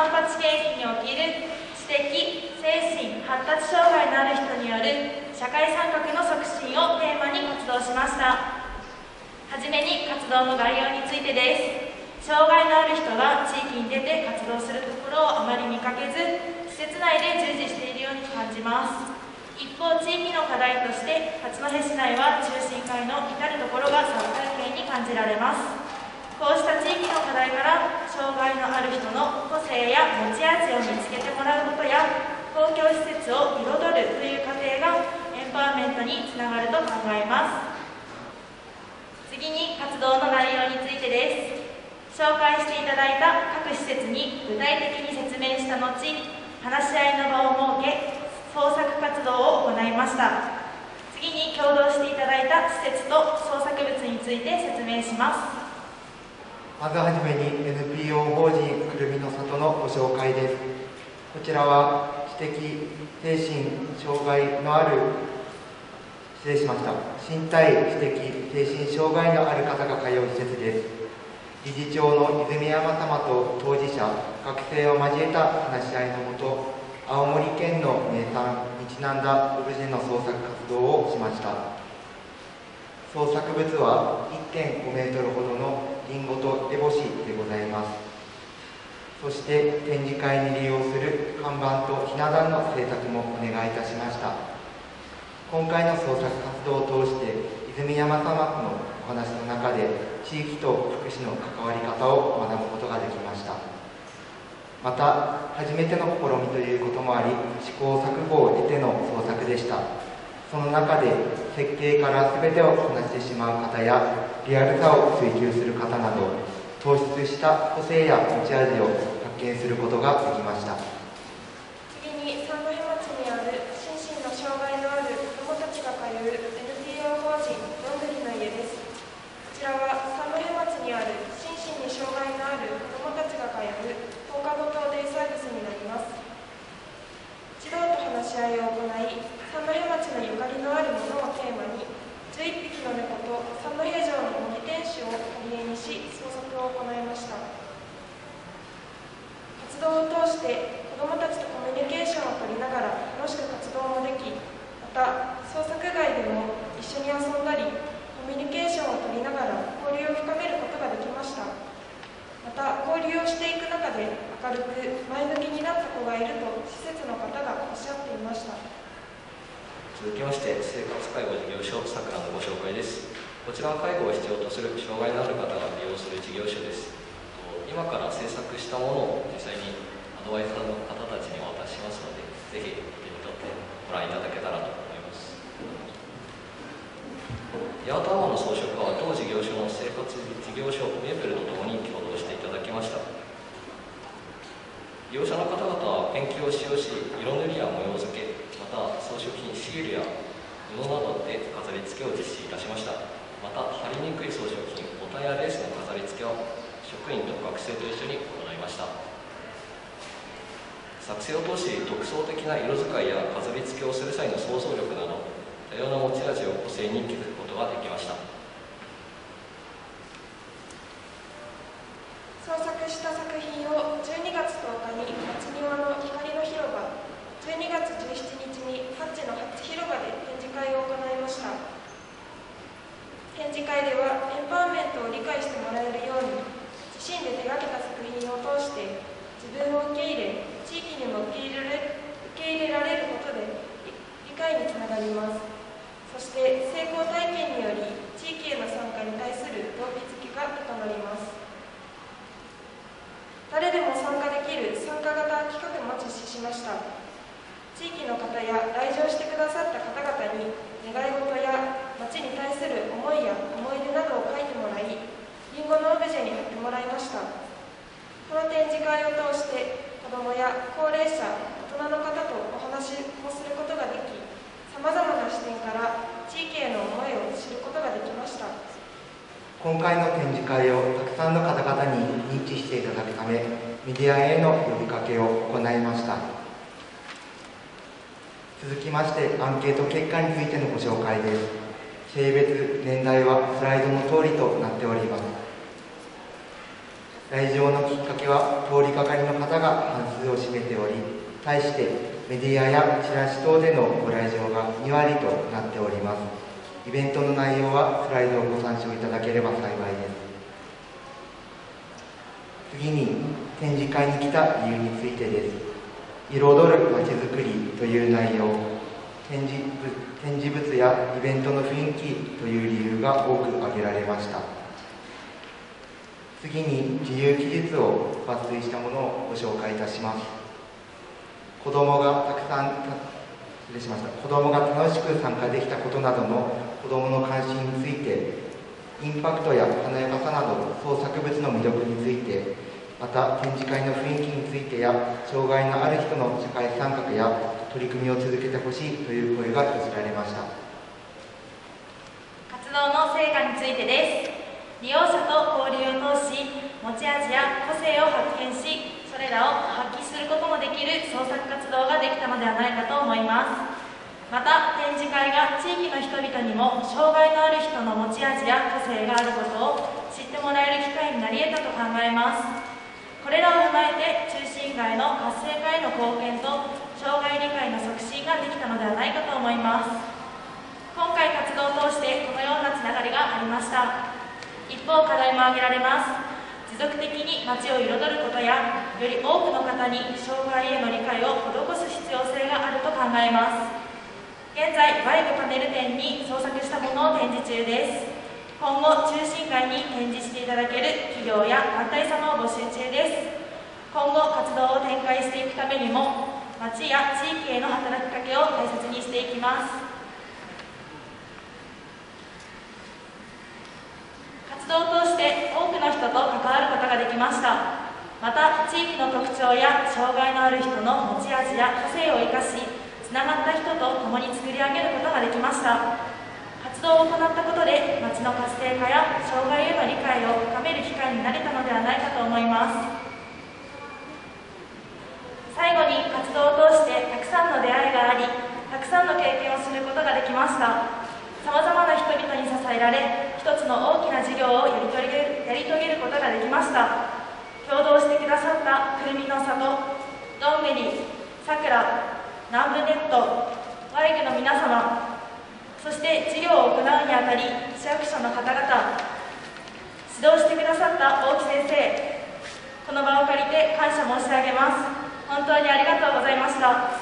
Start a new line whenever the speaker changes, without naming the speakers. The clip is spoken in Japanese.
反発兵器における知的、精神、発達障害のある人による社会参画の促進をテーマに活動しました。はじめに活動の概要についてです。障害のある人が地域に出て活動するところをあまり見かけず、施設内で従事しているように感じます。一方、地域の課題として八戸市内は中心会の至るところが殺体験に感じられます。こうした地域の課題から障害のある人の個性や持ち味を見つけてもらうことや、公共施設を彩るという過程がエンパワーメントにつながると考えます。次に活動の内容についてです。紹介していただいた各施設に具体的に説明した後、話し合いの場を設け、創作活動を行いました。次に共同していただいた施設と創作物について説明します。
まずはじめに NPO 法人くるみの里のご紹介です。こちらは知的、精神障害のある身体、知的、精神障害のある方が通う施設です。理事長の泉山様と当事者、学生を交えた話し合いのもと、青森県の名産にちなんだオブジェの創作活動をしました。創作物は 1.5 メートルほどのリンゴと烏帽子でございます。そして展示会に利用する看板とひな壇の制作もお願いいたしました。今回の創作活動を通して泉山様のお話の中で地域と福祉の関わり方を学ぶことができました。また初めての試みということもあり、試行錯誤を経ての創作でした。その中で設計から全てをこなしてしまう方やリアルさを追求する方など、突出した個性や持ち味を発見することができました。
次に三戸町にある心身の障害のある子どもたちが通う NPO 法人どんぐりの家です。こちらは三戸町にある心身に障害のある子どもたちが通う放課後等デイサービスになります。児童と話し合いを行い、三戸町のゆかりのあるものをテーマに11匹の猫と三戸城の模擬天守を貼り絵にし、創作を行いました。活動を通して子どもたちとコミュニケーションを取りながら楽しく活動もでき、また創作外でも一緒に遊んだりコミュニケーションを取りながら交流を深めることができました。また交流をしていく中で明るく前向きになった子がいると施設の方がおっしゃっていました。
続きまして生活介護事業所さくらのご紹介です。こちらは介護を必要とする障害のある方が利用する事業所です。今から制作したものを実際にアドバイザーの方たちにお渡ししますので、ぜひ手に取ってご覧いただけたらと思います。八幡浜の装飾家は当事業所の生活事業所メープルとともに共同していただきました。利用者の方々はペンキを使用し、色塗りや模様付け、また装飾品シールや布などで飾り付けを実施いたしました。また貼りにくい装飾品ボタンやレースの飾り付けを職員と学生と一緒に行いました。作成を通し独創的な色使いや飾り付けをする際の想像力など多様な持ち味を個性に気づくことができました。
創作した作品を12月10日に町庭の光の広場、12月17日にハッチのハッチ広場で展示会を行いました。展示会ではエンパワーメントを理解してもらえるように、自身で手がけた作品を通して自分を受け入れ、地域にも受け入れられることで理解につながります。そして成功体験により地域への参加に対する動機づけが高まります。誰でも参加できる参加型企画も実施しました。地域の方や来場してくださった方々に願い事や町に対する思いや思い出などを書いてもらい、りんごのオブジェに貼ってもらいました。この展示会を通して子どもや高齢者、大人の方とお話もすることができ、さまざまな視点から地域への思いを知ることができました。
今回の展示会をたくさんの方々に認知していただくため、メディアへの呼びかけを行いました。続きましてアンケート結果についてのご紹介です。性別、年代はスライドの通りとなっております。 来場のきっかけは通りかかりの方が半数を占めており、対してメディアやチラシ等でのご来場が2割となっております。イベントの内容はスライドをご参照いただければ幸いです。次に展示会に来た理由についてです。彩るまちづくりという内容、展示物やイベントの雰囲気という理由が多く挙げられました。次に自由記述を抜粋したものをご紹介いたします。子どもが楽しく参加できたことなどの子どもの関心について、インパクトや華やかさなど創作物の魅力について、また展示会の雰囲気についてや障害のある人の社会参画や取り組みを続けてほしいという声が寄せられました。
活動の成果についてです。利用者と交流を通し、持ち味や個性を発見し、それらを発揮することもできる創作活動ができたのではないかと思います。また展示会が地域の人々にも障害のある人の持ち味や個性があることを知ってもらえる機会になり得たと考えます。これらを踏まえて中心街の活性化への貢献と障害理解の促進ができたのではないかと思います。今回活動を通してこのようなつながりがありました。一方、課題も挙げられます。持続的に街を彩ることや、より多くの方に障害への理解を施す必要性があると考えます。現在、バイクパネル展に創作したものを展示中です。今後、中心街に展示していただける企業や団体様を募集中です。今後、活動を展開していくためにも、街や地域への働きかけを大切にしていきます。活動を通して多くの人と関わることができました。また、地域の特徴や障害のある人の持ち味や個性を生かし、つながった人と共に作り上げることができました。活動を行ったことで、街の活性化や障害への理解を深める機会になれたのではないかと思います。最後に、活動を通してたくさんの出会いがあり、たくさんの経験をすることができました。さまざまな人々に支えられ、一つの大きな事業をやり遂げることができました。共同してくださったくるみの里、どんぐり、さくら、南部ネット、ワイグの皆様、そして事業を行うにあたり市役所の方々、指導してくださった大木先生、この場を借りて感謝申し上げます。本当にありがとうございました。